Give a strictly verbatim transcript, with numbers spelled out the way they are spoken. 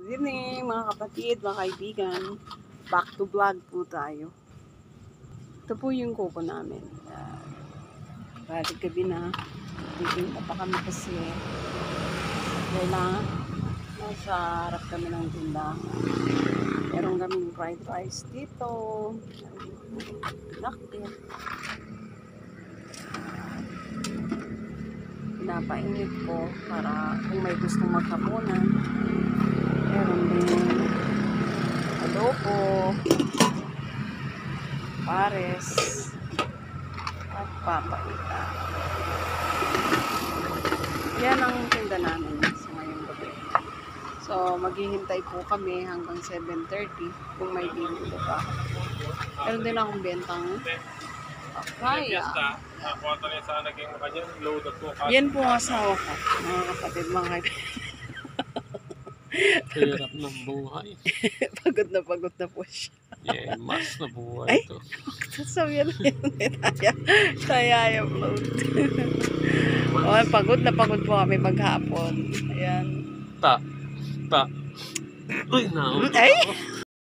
Good evening mga kapatid, mga kaibigan. Back to vlog po tayo. Ito po yung kuko namin. Uh, Balik gabi na. Titinda pa kami kasi kailangan nasa harap kami ng tindahan. Meron kaming fried rice dito. Pinakit. Pinapainit ko para kung may gustong maghapunan. Meron din adobo, pares, at papaita. Yan ang tinda namin sa ngayong gabi. So, maghihintay po kami hanggang seven thirty kung may bibili pa. Meron din akong bentang papaya. Yan po ang asawa ko, mga kapatid, mga kaibigan. Hirap ng buhay. Pagod na pagod na po siya. Yeah, mas na buhay Ay, ito. sasabihan na yun. Taya, taya yung float. Oh, pagod na pagod po kami maghapon. Ayan. Ta. Ta. Uy, nauna Ay! ako.